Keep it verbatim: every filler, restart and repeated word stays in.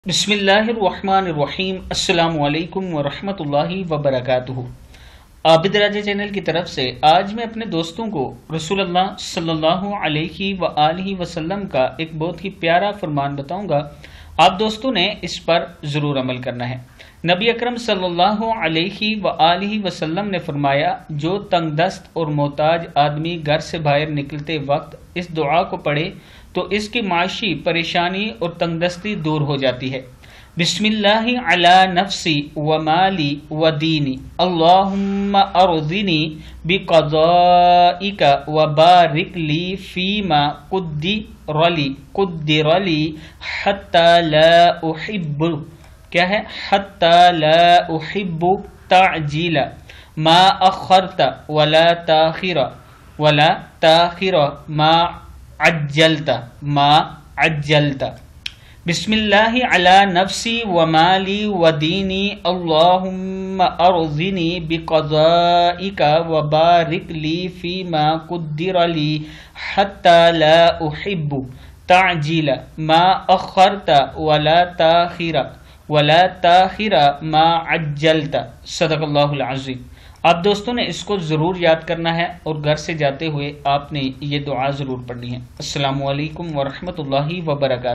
بسم اللہ الرحمن الرحیم۔ السلام علیکم ورحمۃ اللہ وبرکاتہ۔ عابد راجہ چینل کی طرف سے آج میں اپنے دوستوں کو رسول اللہ صلی اللہ علیہ وآلہ وسلم کا ایک بہت ہی پیارا فرمان بتاؤں گا۔ آپ دوستوں نے اس پر ضرور عمل کرنا ہے۔ نبی اکرم صلی اللہ علیہ وآلہ وسلم نے فرمایا، جو تنگ دست اور محتاج آدمی گھر سے باہر نکلتے وقت اس دعا کو پڑھے تو اس کی معاشی پریشانی اور تنگ دستی دور ہو جاتی ہے۔ بسم اللہ علی نفسی و مالی و دینی، اللہم ارضنی بقضائک و بارک لی فیما قدر لی قدر لی حتی لا احب کیا ہے حتی لا احب تعجیل ما اخرت ولا تاخر ولا تاخر ما عجلت ما عجلت۔ بسم اللہ علی نفسی و مالی و دینی، اللہم ارضنی بقضائک و بارک لی فیما قدر لی حتی لا احب تعجیل ما اخرت ولا تاخر ولا تاخر ما عجلت۔ صدق اللہ العظیم۔ آپ دوستوں نے اس کو ضرور یاد کرنا ہے اور گھر سے جاتے ہوئے آپ نے یہ دعا ضرور پڑھنی ہے۔ السلام علیکم ورحمۃ اللہ وبرکاتہ۔